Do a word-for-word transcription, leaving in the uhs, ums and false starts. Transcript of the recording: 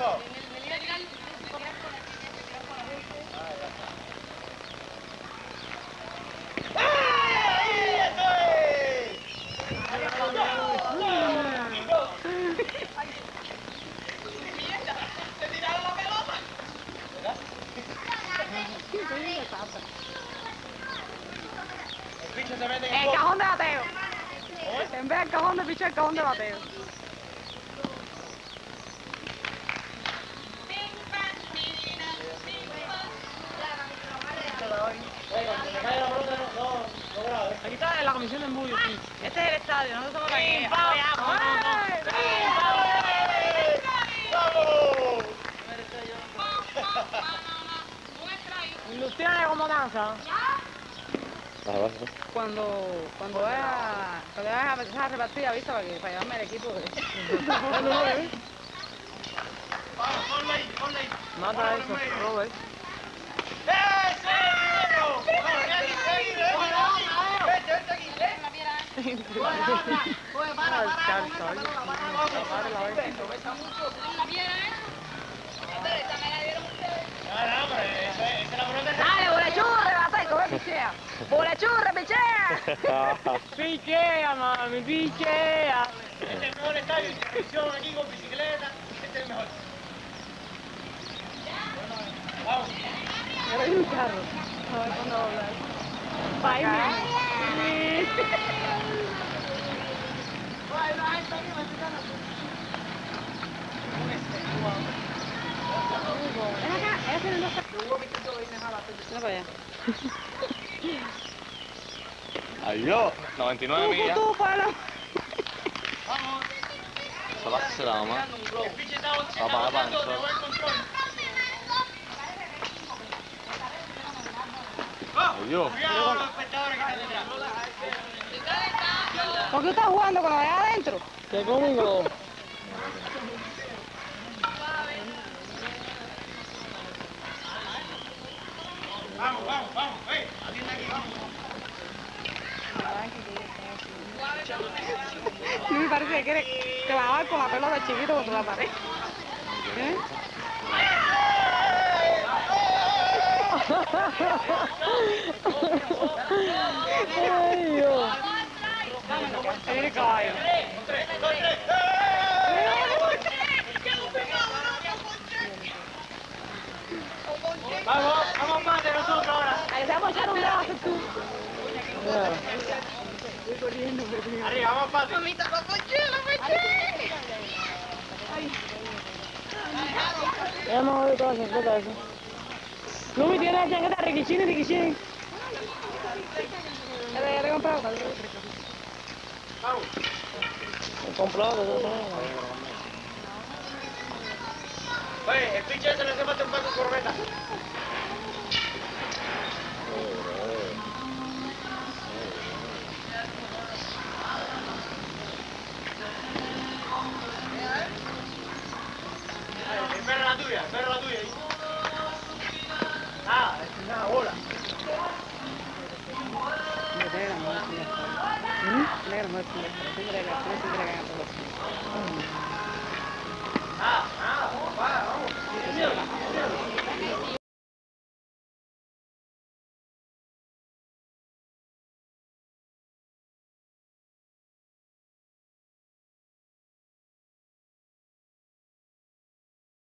El cajón de bateo. En vez del cajón de pichón, el cajón de bateo. Aquí está la comisión de embullo. Este es el estadio, nosotros somos la guía. Industriales como danza. Cuando, cuando vaya, cuando vaya a empezar a repartir, avisa para, que, para llevarme el equipo. Mata eso, Robert. Dale, bolechurre, bata y come pichea. Bolechurre, pichea. Pichea, mami, pichea. Este es el mejor estadio de inscripción aquí con bicicleta. Este es el mejor. Vamos. Pero hay un carro. A ver cuándo va a hablar. Bye, ven acá, ese no está. Mira para allá. Adiós, noventa y nueve millas. Tú, palo. Vamos. Solo hace la mamá. El pinche está Va a pagar para el sol. Adiós. Cuidado con los espectadores que están detrás. ¿Por qué estás jugando con lo de adentro? ¿Qué conmigo? Vamos, vamos, vamos. Ven, atiende aquí, vamos. No me parece que quiere clavar con la pelota chiquito contra la pared. ¿Eh? Ay, Dios. Ahí viene el caballo. Vamos, vamos más de nosotros ahora. Ahí te vamos a echar un brazo tú. Arriba, vamos, Pati. Mamita, lo ponché, lo ponché. Ya no voy a todas las chancletas eso. Lumi tiene la chancleta riquichín y riquichín. Ya te he comprado. Vamos. He comprado, eso no. Oye, el pinche ese le hace falta un par de corbetas. Espera la tuya, espera la tuya. Ah, es una bola. Ah, ah, vamos, vamos.